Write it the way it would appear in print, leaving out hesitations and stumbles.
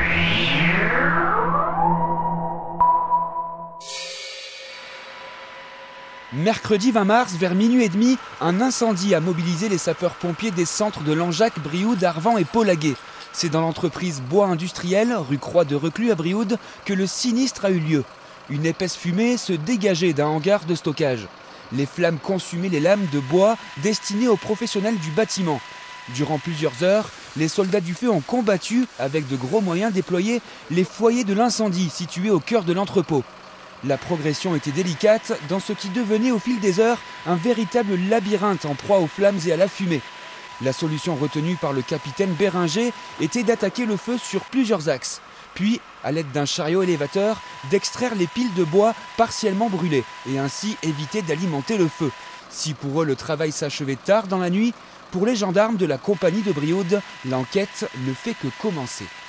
Mercredi 20 mars, vers minuit et demi, un incendie a mobilisé les sapeurs-pompiers des centres de Langeac, Brioude, Arvan et Pau-Laguet. C'est dans l'entreprise Bois Industriel, rue Croix de Reclus à Brioude, que le sinistre a eu lieu. Une épaisse fumée se dégageait d'un hangar de stockage. Les flammes consumaient les lames de bois destinées aux professionnels du bâtiment. Durant plusieurs heures, les soldats du feu ont combattu, avec de gros moyens déployés, les foyers de l'incendie situés au cœur de l'entrepôt. La progression était délicate dans ce qui devenait au fil des heures un véritable labyrinthe en proie aux flammes et à la fumée. La solution retenue par le capitaine Béringer était d'attaquer le feu sur plusieurs axes, puis, à l'aide d'un chariot élévateur, d'extraire les piles de bois partiellement brûlées et ainsi éviter d'alimenter le feu. Si pour eux le travail s'achevait tard dans la nuit, pour les gendarmes de la compagnie de Brioude, l'enquête ne fait que commencer.